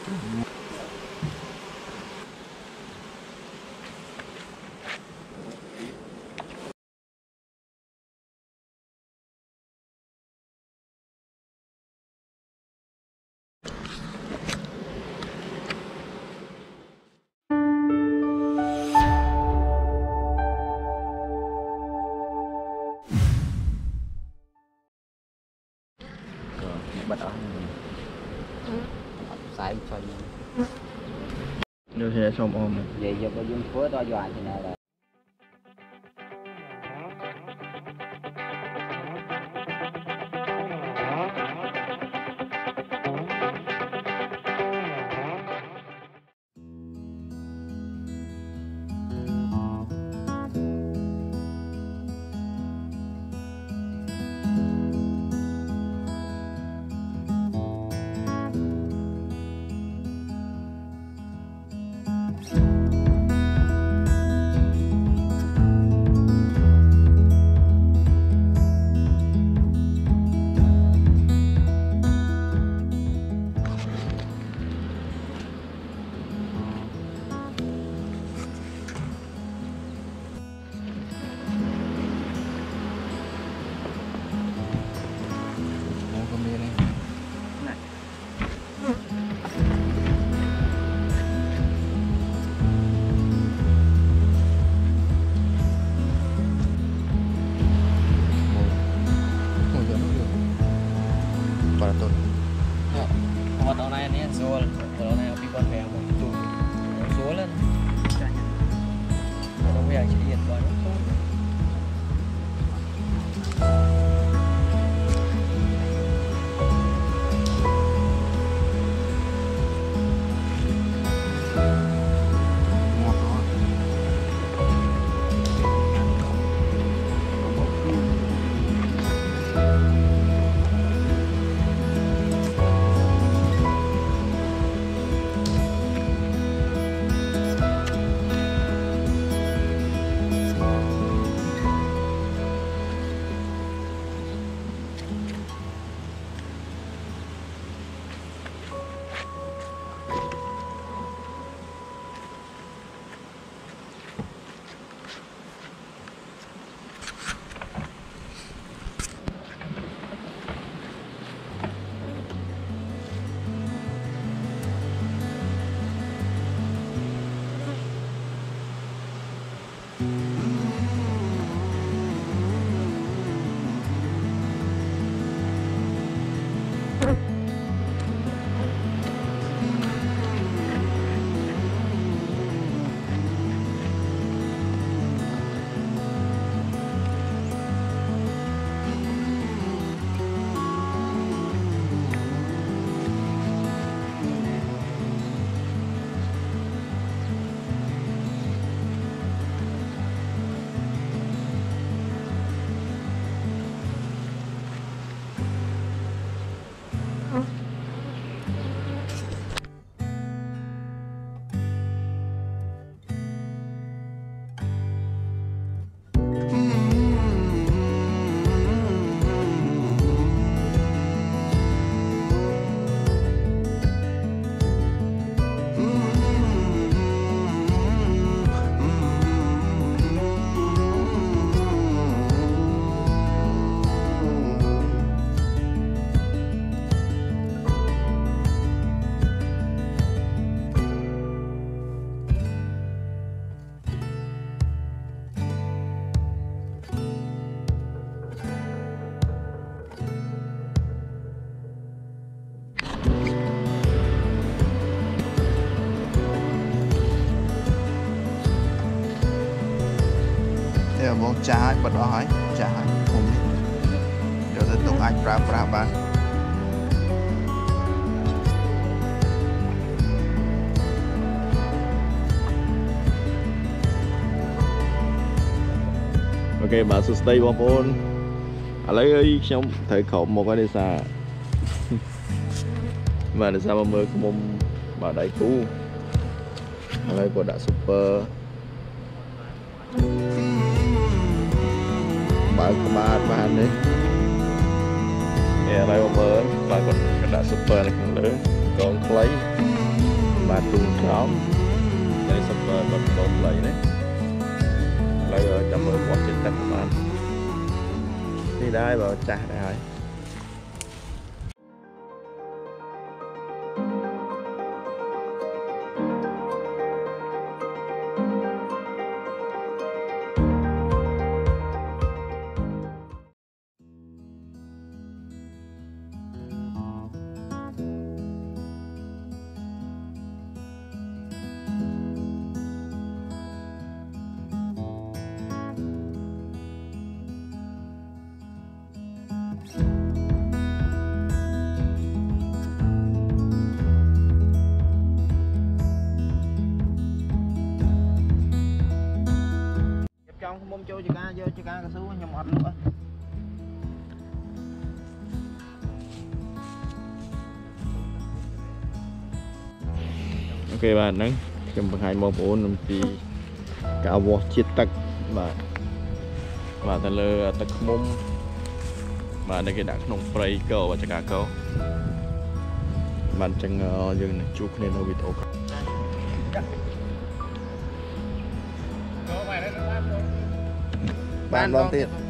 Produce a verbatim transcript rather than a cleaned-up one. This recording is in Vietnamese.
bật ở sai cho như thế xong ôm vậy giờ có dùng phối to dọa thế này là bóng trái bật đó hỏi trái cùng rồi tiếp tục anh ra ra bán ok bà sưu stay bóng ôn à lấy trong thời khẩu một cái đi xa và để sao mà mơ của mông bà đáy cũ à lấy của đã super bà có ba bạn đấy nè đây mà mơ bà còn đã super này còn lớn còn lấy mà tung trống đây sắp bật bật lấy đấy lấy ở trong bờ quạt trên tay của bạn đi đây vào trả đây rồi trong mông châu chả vô chả cá số nhầm ọt nữa ok bạn nắng cầm hai mông bốn năm tí cả vỏ chiết tắc mà và ta lơ tắc mông mà đây cái đặc nông prey câu và chả cá câu bạn chẳng dừng này chụp nên nó bị thấu bạn vâng tiền